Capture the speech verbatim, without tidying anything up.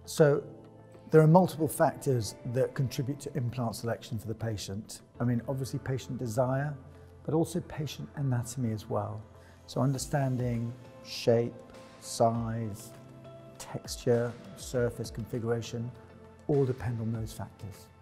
So there are multiple factors that contribute to implant selection for the patient. I mean, obviously patient desire, but also patient anatomy as well. So understanding shape, size, texture, surface configuration, all depend on those factors.